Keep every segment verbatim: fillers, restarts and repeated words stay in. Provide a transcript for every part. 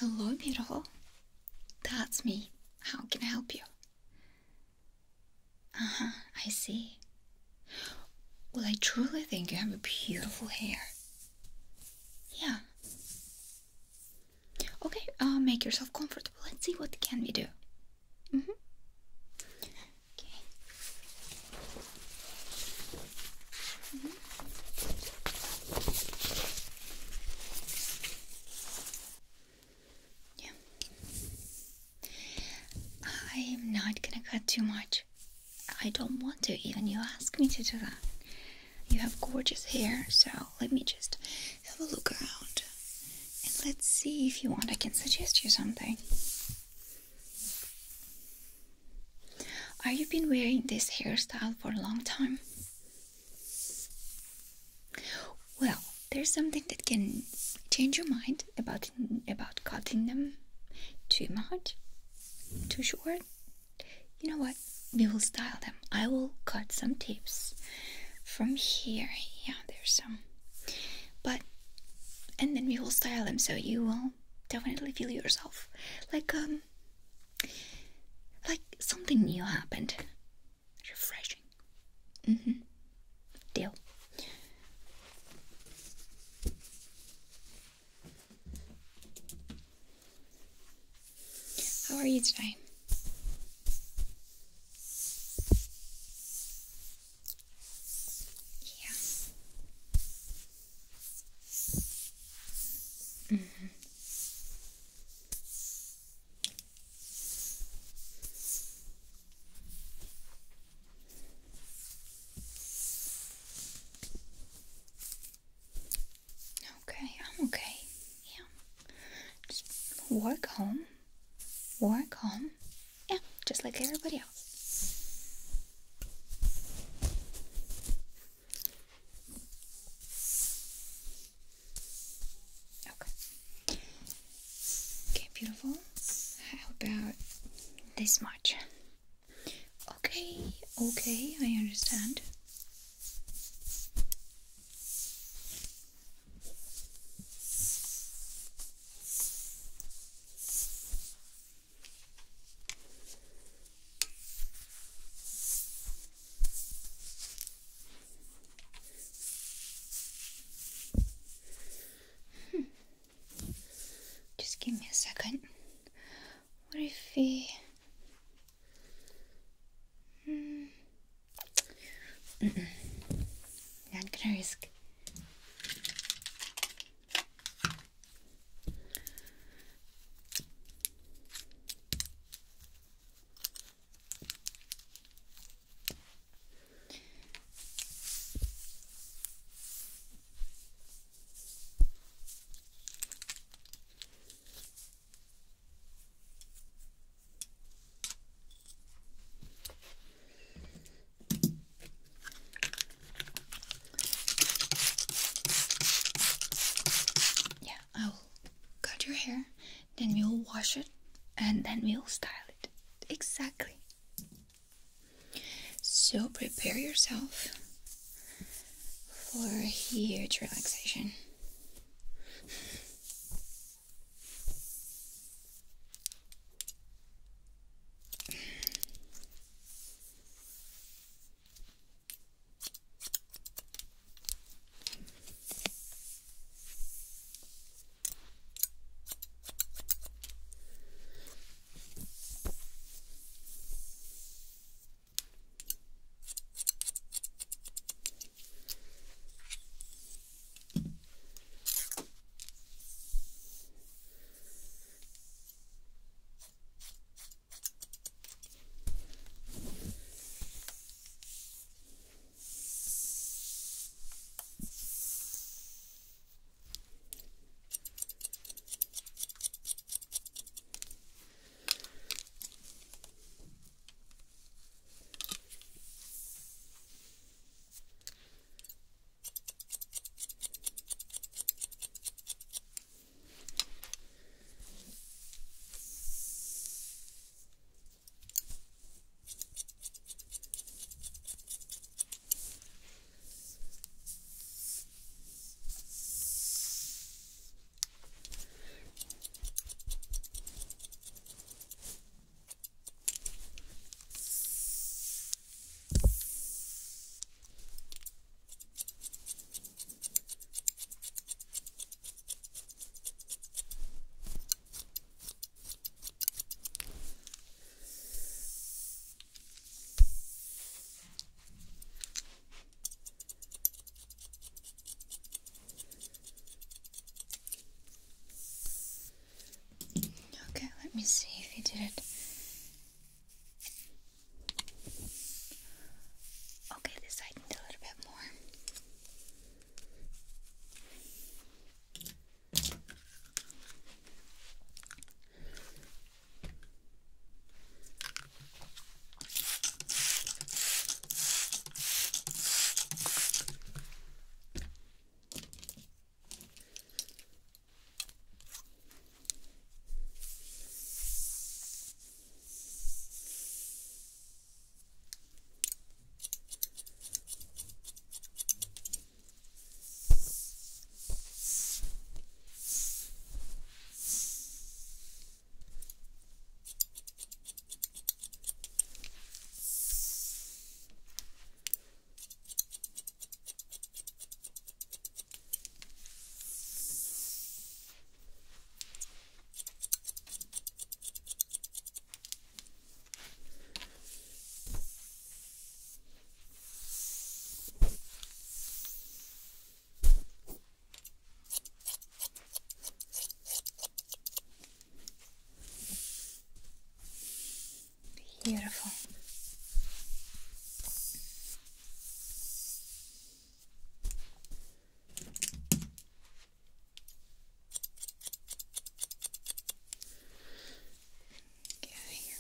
Hello, beautiful. That's me. How can I help you? Uh-huh, I see. Well, I truly think you have a beautiful hair. Yeah. Okay, uh, make yourself comfortable. Let's see what can we do. Mm-hmm. Okay. Mm-hmm. Yeah. I am not gonna cut too much. I don't want to, even you ask me to do that. You have gorgeous hair, so let me just have a look around. And let's see if you want, I can suggest you something. Are you been wearing this hairstyle for a long time? Well, there's something that can change your mind about about cutting them too much, too short. You know what? We will style them. I will cut some tips from here. Yeah, there's some. But and then we will style them so you will definitely feel yourself like um like something new happened. Refreshing. Mm-hmm. Deal. How are you today? Yeah. Mm-hmm. Okay, I'm okay. Yeah. Just work home. Work home. Yeah, just like everybody else. Okay. Okay, beautiful. How about this much? Okay, okay, I understand. Hmm. Just give me a second. What if we... Hmm. Mm-mm. Not gonna risk. Yeah, I will cut your hair, then we will wash it, and then we will style it. Exactly. So prepare yourself for a huge relaxation. Let me see if he did it. Okay, this side need a little bit more. Beautiful. Okay.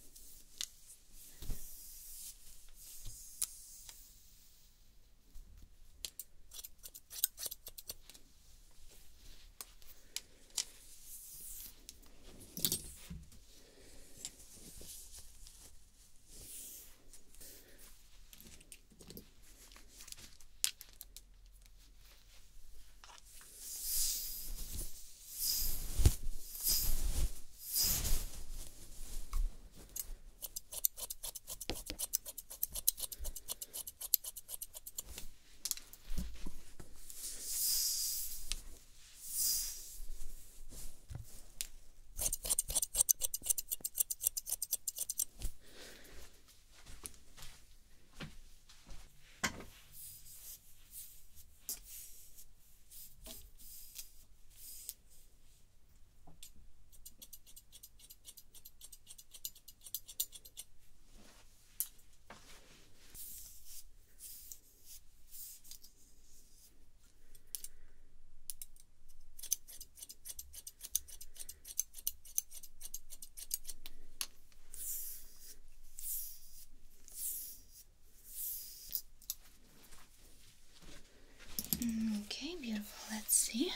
Okay, beautiful. Let's see.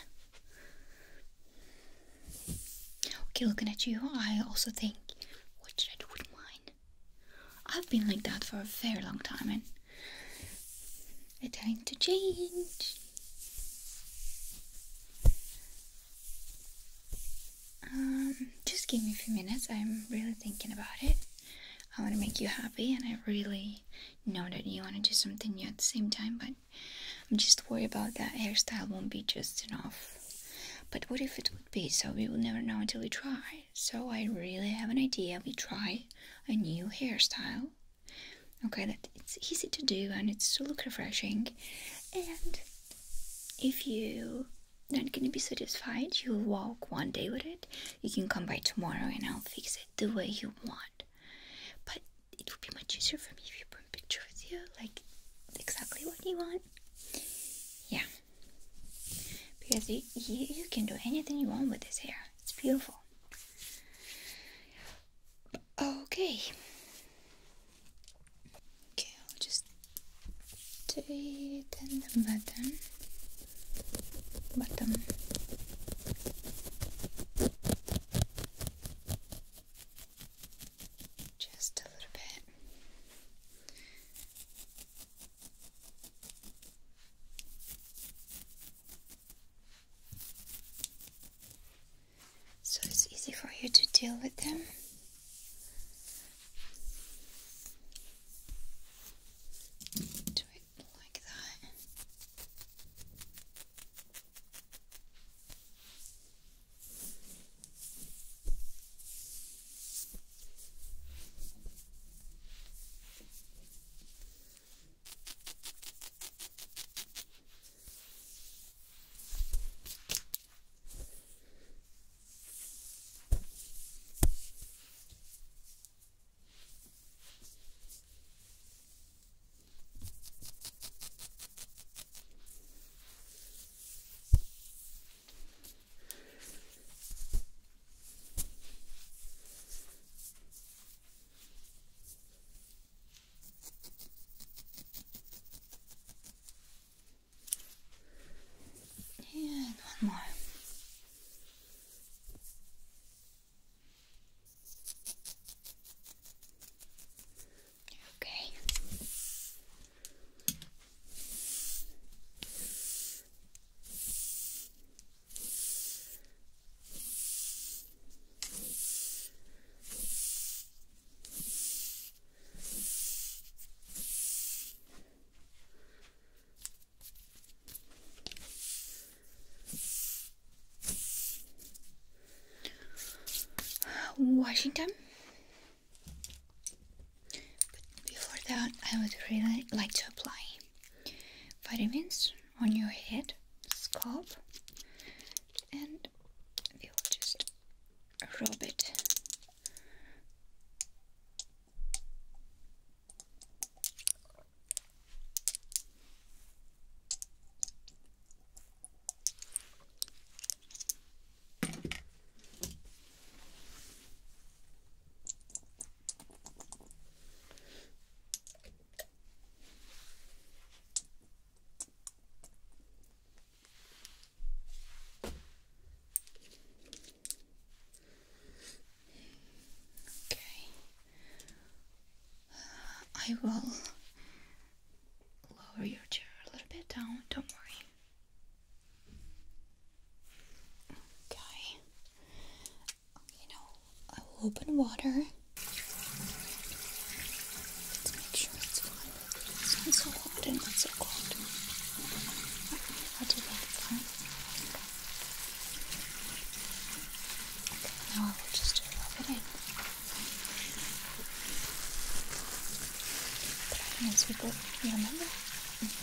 Okay, looking at you, I also think, what should I do with mine? I've been like that for a very long time, and it's time to change. Um, just give me a few minutes. I'm really thinking about it. I want to make you happy, and I really know that you want to do something new at the same time, but I'm just worried about that hairstyle won't be just enough. But what if it would be? So we will never know until we try. So I really have an idea. We try a new hairstyle. Okay, that it's easy to do and it's to look refreshing. And if you not gonna be satisfied, you'll walk one day with it. You can come by tomorrow and I'll fix it the way you want. But it would be much easier for me if you put a picture with you, like exactly what you want. Yeah. Because you, you, you can do anything you want with this hair. It's beautiful. Okay. Okay, I'll just tighten the button. Bottom. Just a little bit. So it's easy for you to deal with them. Do it like that. washing time. But before that, I would really like to apply vitamins on your head, scalp, and we will just rub it. I will lower your chair a little bit down, don't worry. Okay. Okay, now I will open water. Let's make sure it's fine. It's not so hot and not so cold. I'll do that fine. Okay, now I will just rub it in. Yes, people, you remember? Mm-hmm.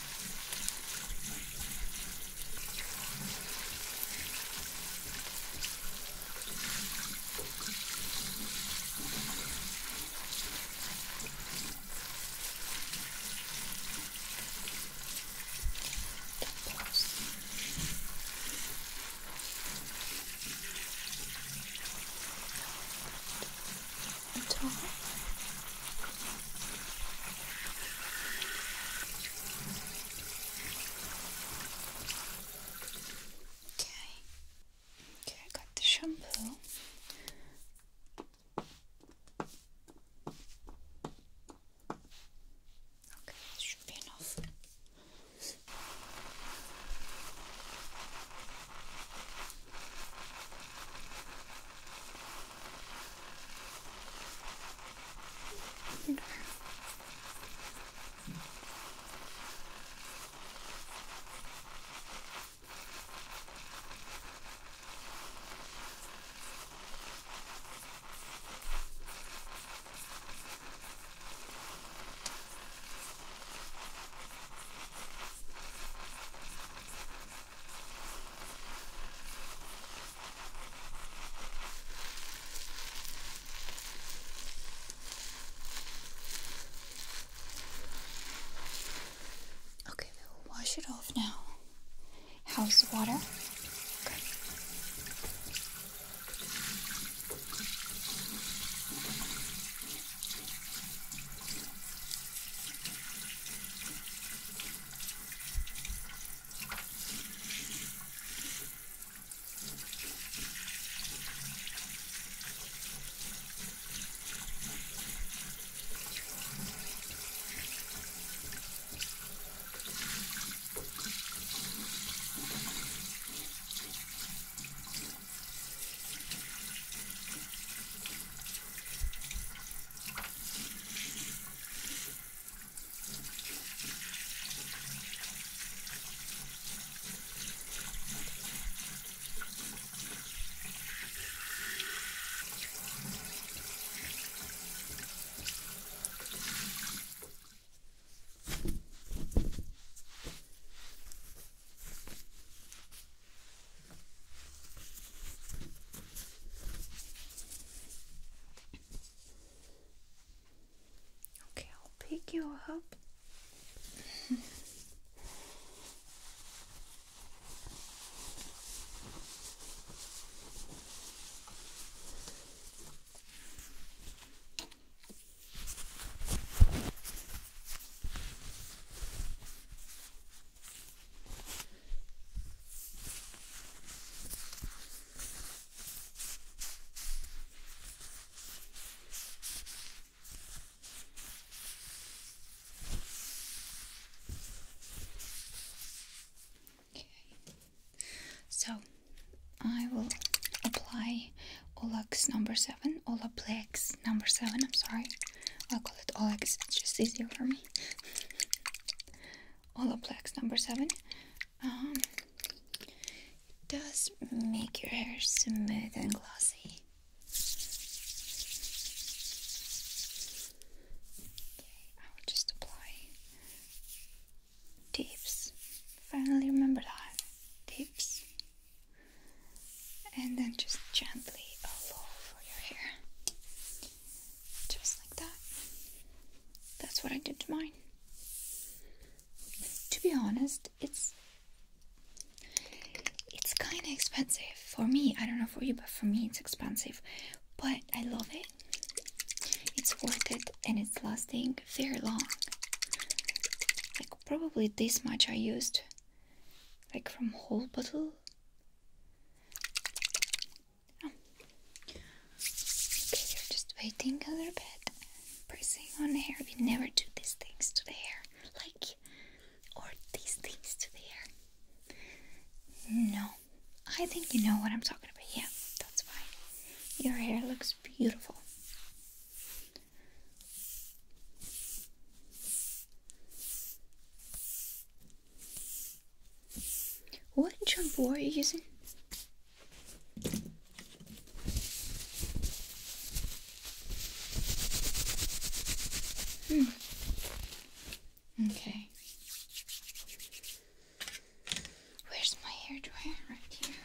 Shampoo. Okay, this should be enough. Wash it off now. How's the water? Okay. Pick you up. So I will apply Olaplex number seven. Olaplex number seven. I'm sorry. I'll call it Olaplex. It's just easier for me. Olaplex number seven. Um, does make your hair smooth and glossy. to mine. To be honest, it's it's kind of expensive for me. I don't know for you, but for me it's expensive. But I love it. It's worth it, and it's lasting very long. Like probably this much I used, like from whole bottle. Oh. Okay, you're just waiting a little bit, pressing on the hair. We never do these things to the hair, like, or these things to the hair. No, I think you know what I'm talking about. Yeah, that's fine. Your hair looks beautiful. What shampoo are you using? Hmm. Okay. Where's my hair dryer? Right here.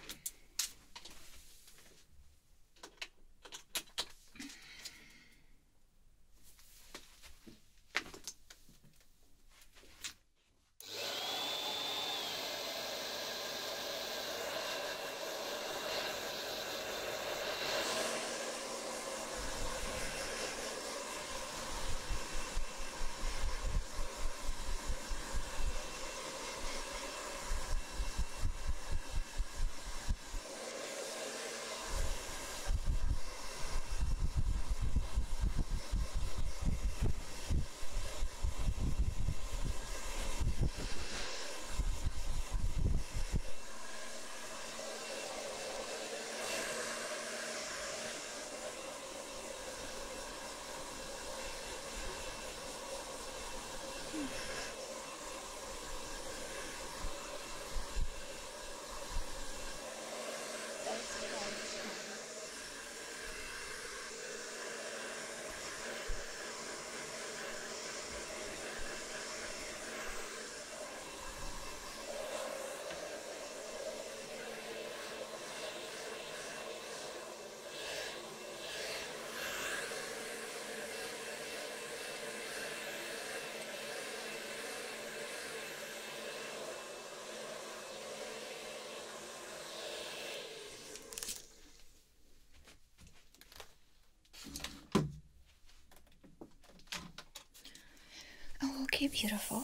Okay, beautiful.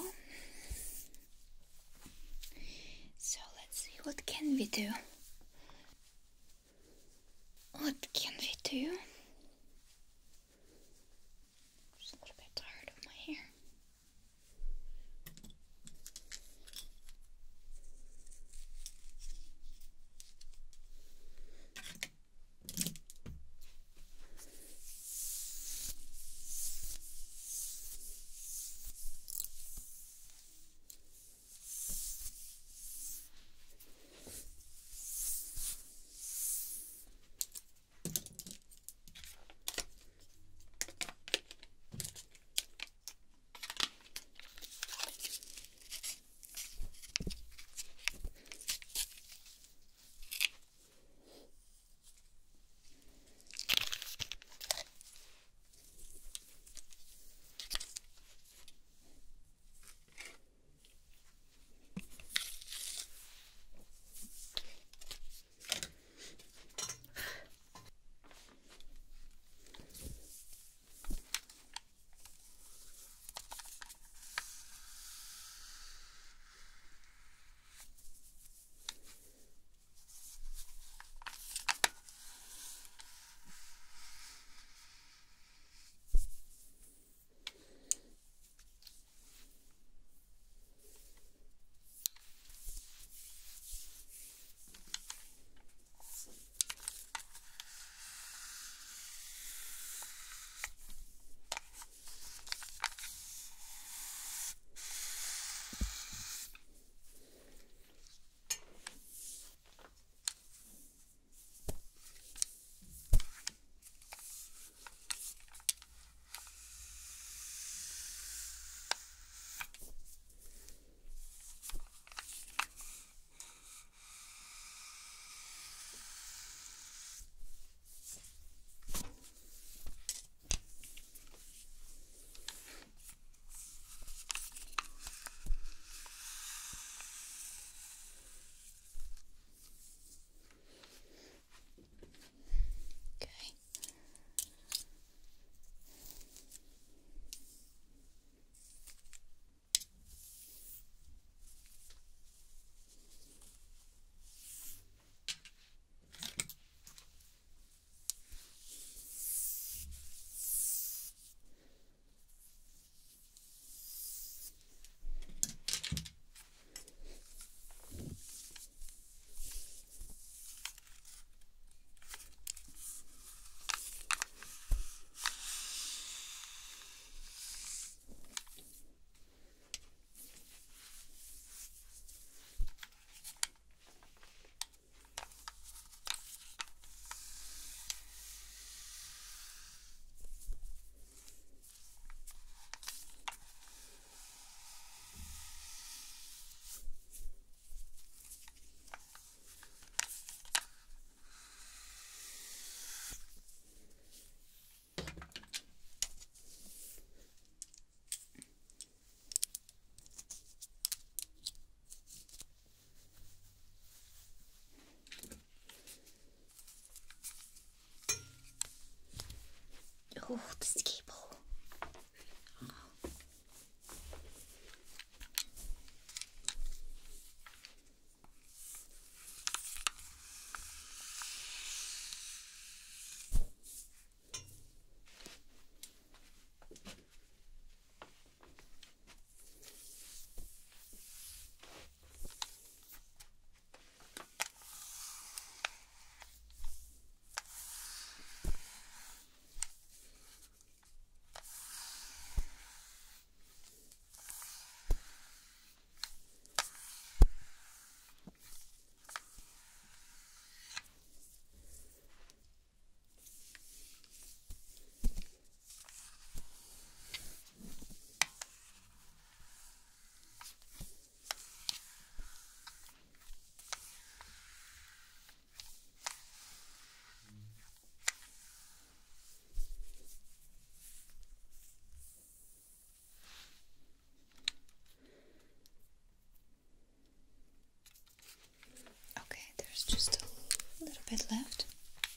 So let's see, what can we do? What can we do? Just a little bit tired of my hair. Oh, this cable. There's just a little bit left.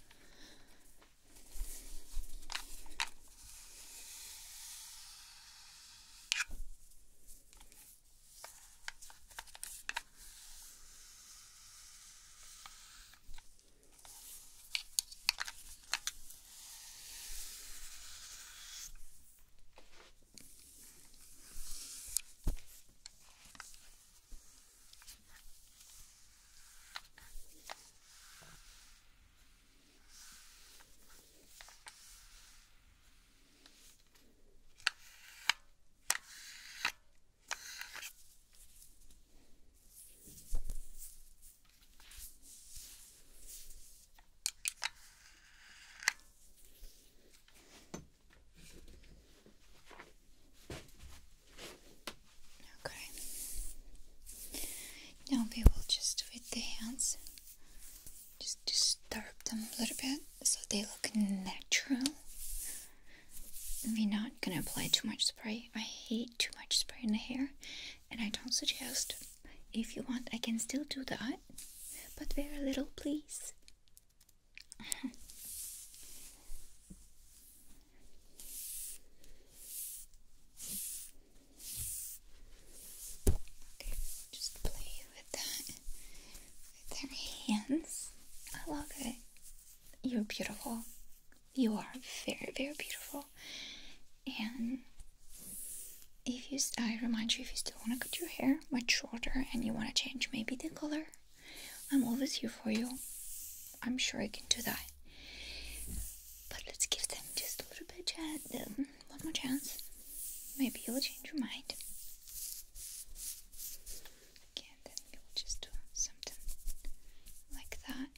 Now we will just with the hands just disturb them a little bit so they look natural. We're not gonna apply too much spray. I hate too much spray in the hair, and I don't suggest. If you want, I can still do that, but very little, please. Hands. I love it. You're beautiful. You are very, very beautiful. And if you, I remind you, if you still want to cut your hair much shorter and you want to change maybe the color, I'm always here for you. I'm sure I can do that. But let's give them just a little bit of chance, um, one more chance. Maybe you'll change your mind. Okay, then we'll just do something like that.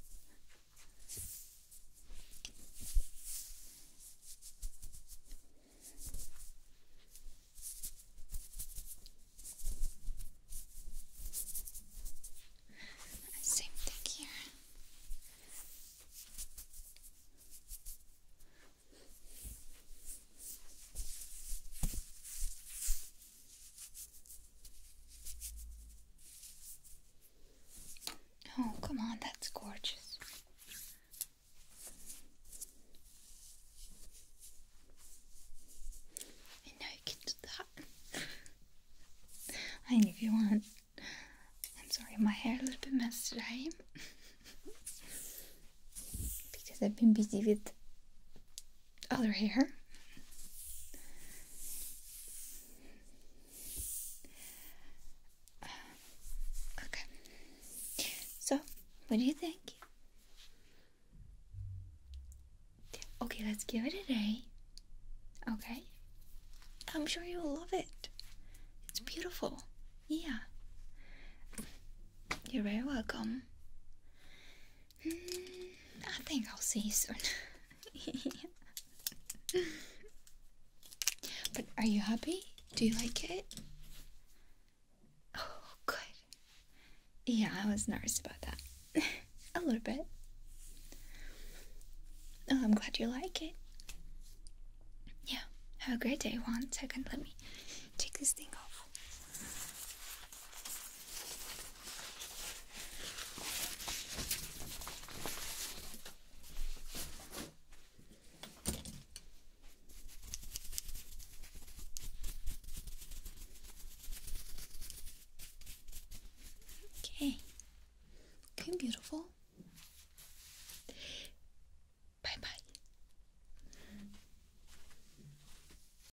Same thing here. Oh, come on, that's gorgeous. I know you can do that. And if you want, I'm sorry, my hair a little bit messed today because I've been busy with other hair. Okay, so what do you think? Okay, let's give it a day. Okay, I'm sure you'll love it. It's beautiful. Yeah, you're very welcome. Mm, I think I'll see you soon. But are you happy? Do you like it? Oh, good. Yeah, I was nervous about that. A little bit. Oh, I'm glad you like it. Yeah, have a great day. One second, let me take this thing off.